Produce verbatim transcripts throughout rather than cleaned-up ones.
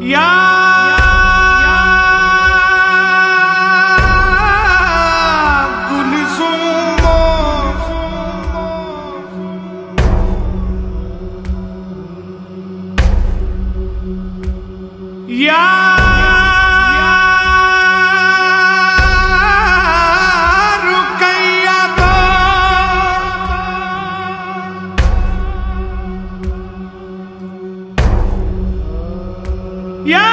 یا کلثوم یا یا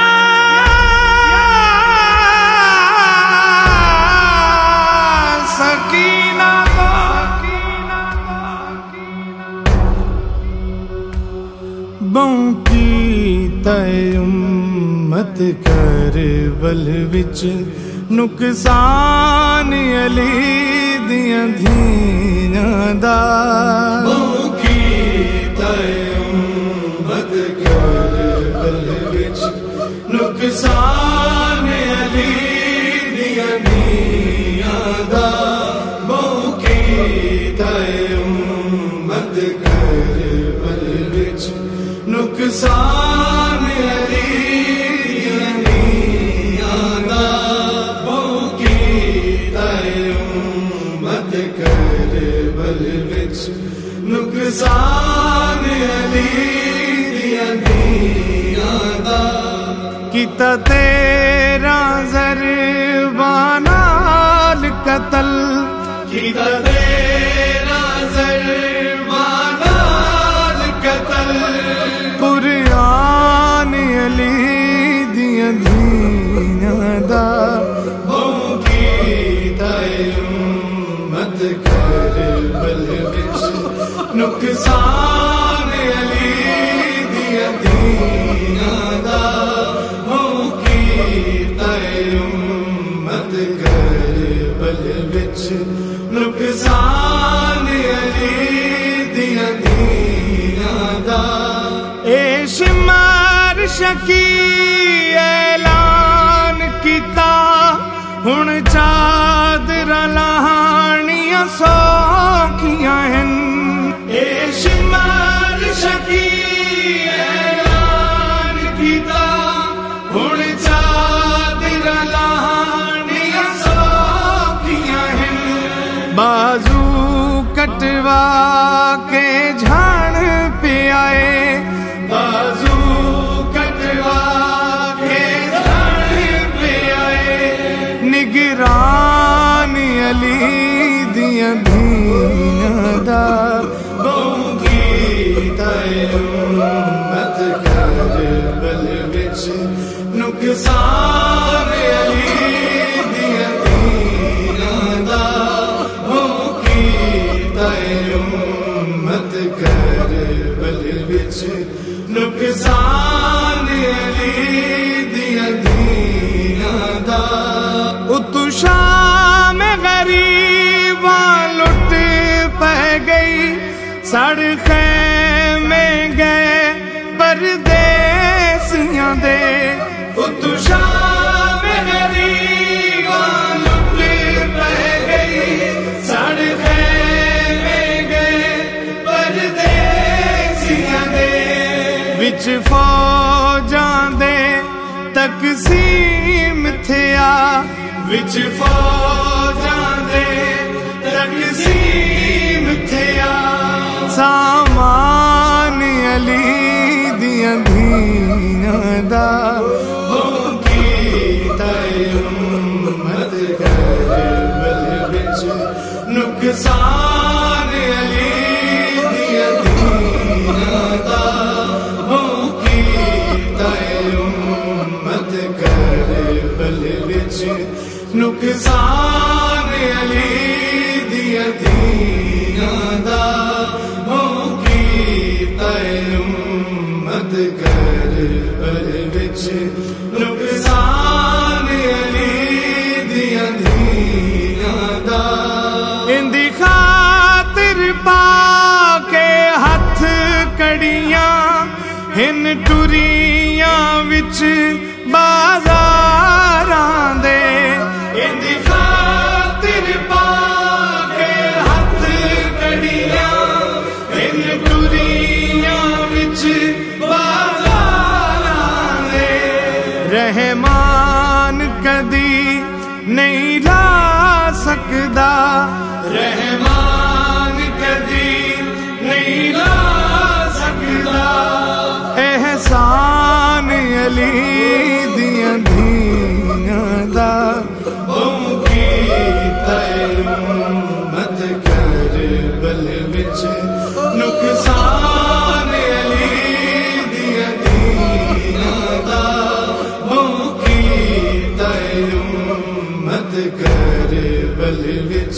سکینہ بہوں کی تے امت کربل وچ نقصان علی دیاں دھیاں دا بہوں کی تے امت کربل وچ نقصان علی دیاں دھیاں دا بہوں کی تے امت کربل وچ نقصان علی دیاں دھیاں دا بہوں کی تے امت کربل وچ نقصان علی دیاں دھیاں دا کیتا تیرا ضربان نال قتل کیتا تیرا ضربان نال قتل قرآن علی دیاں دھیاں دا بہوں کی تے امت کربل وچ نقصان علی دیاں دھیاں دا امت کربل وچ نقصان علی دیاں دھیاں دا اے شمار شکی اعلان کیتا ہن چادراں لہانیاں سوکھیاں ہن اے شمار شکی اعلان کیتا ہن بازو کٹوا کے جھان پہ آئے بازو کٹوا کے جھان پہ آئے نگران علی دیاں دھیاں دا بہوں کی تے امت کربل وچ نقصان علی دیاں دھیاں دا امت کربل وچ نقصان علی دیاں دھیاں دا اتو شام غریباں لٹ پہ گئی سڑ خیمے گئے پردیسیاں دے اتو شام غریباں لٹ پہ گئی سڑ وچ فوجاں دے تقسیم تھیا وچ فوجاں دے تقسیم تھیا سامان علی دیاں دھیاں دا بہوں کی تے امت کربل وچ نقصان علی دیاں دھیاں دا امت کربل وچ نقصان علی دیاں دھیاں دا بہوں کی تے امت کربل وچ نقصان علی دیاں دھیاں دا اندی خاطر پا کے ہاتھ کڑیاں ہن ٹریاں وچ بازاراں دے اندی خاطر پا کے ہاتھ کڑیاں ہن ٹریاں وچ بازاراں دے रहमान कदी नहीं ला सकदा, रहमान कदी नहीं ला सकदा। एहसान अली दियां धीयां दा भौंकी मत कर बल विच नुकसान अली दियां धीयां दा भौंकी मत कर बल विच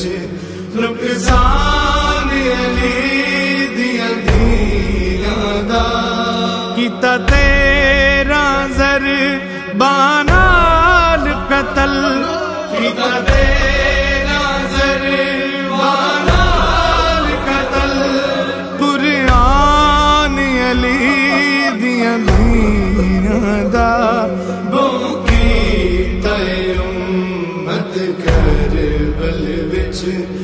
नुकसान अली दियां धीयां दा। कीता तेरा ज़र बानाल कतल, कीता तेरा ज़र बानाल कतल। कुरान अली दियां धीयां दा भौंकी मत कर बल विच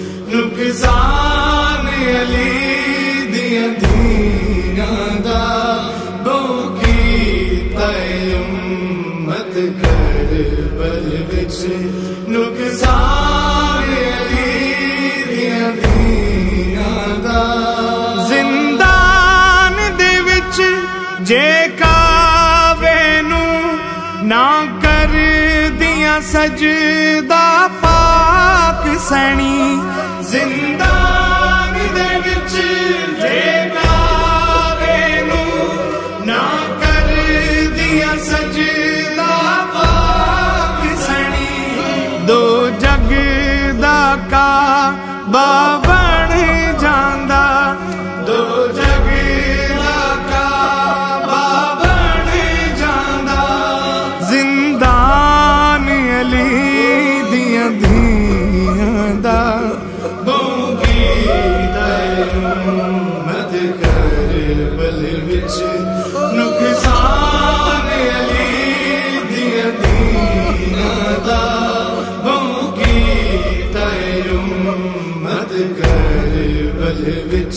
नुकसान अली दियां धीयां दा भौंकी मत कर बल विच नुकसान अली दियां धीयां दा। जिंदान दे विच जे कावे नू ना कर दियां सजदा पाक सैनी, जिंदान दे विच जे कावे नू ना कर दियां सजदा पाक सैनी। दो जग दा काबा बन जांदा, दो जग दा काबा बन जांदा। जिंदान अली दियां धीयां दा भौंकी मत कर बल विच नुकसान अली दियां धीयां दा भौंकी मत कर बल विच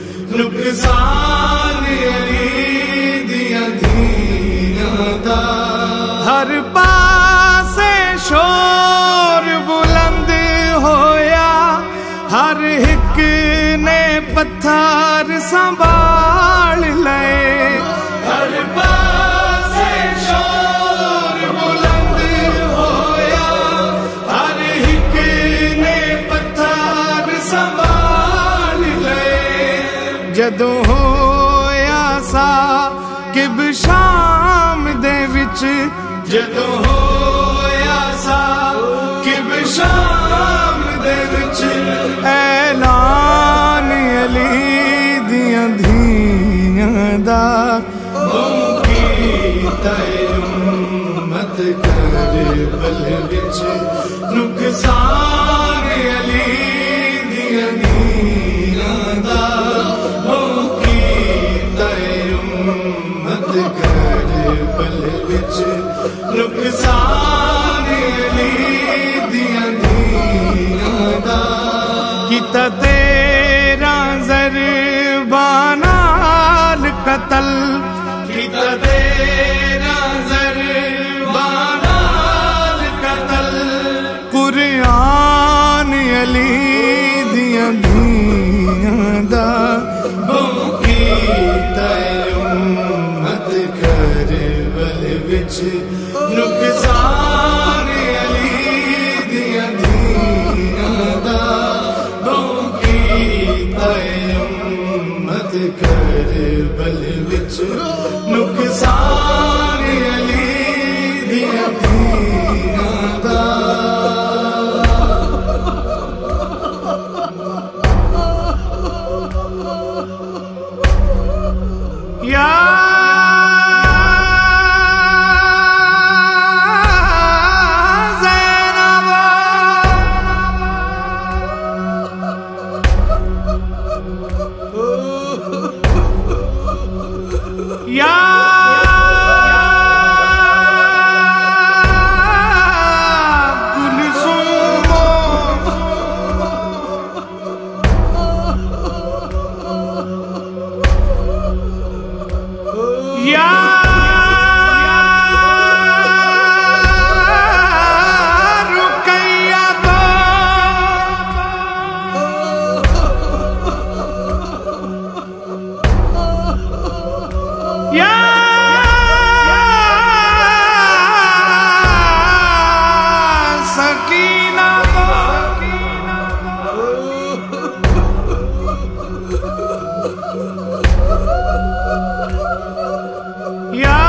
नुकसान अली दियां धीयां दा। हर पासे शोर बुलंद होया, हर हिक ने पत्थर संभाल लए। हर पासे शोर बुलंद होया, हर हिक ने पत्थर संभाल लए। जदों होया सा किब शाम दे विच, जदों होया सा किब शाम दे विच ऐलान अली दियां धीयां दा भौंकी मत कर बल विच नुकसान अली दियां धीयां दा भौंकी मत कर बल विच नुकसान अली दियां धीयां दा। कीता तेरा ज़र बानाल कतल, कीता तेरा ज़र बानाल कतल। कुरान अली दियां धीयां दा भौंकी मत कर बल विच नुकसान अली दियां धीयां दा भौंकी मत कर बल विच नुकसान अली दियां धीयां दा। या یا سکینہ یا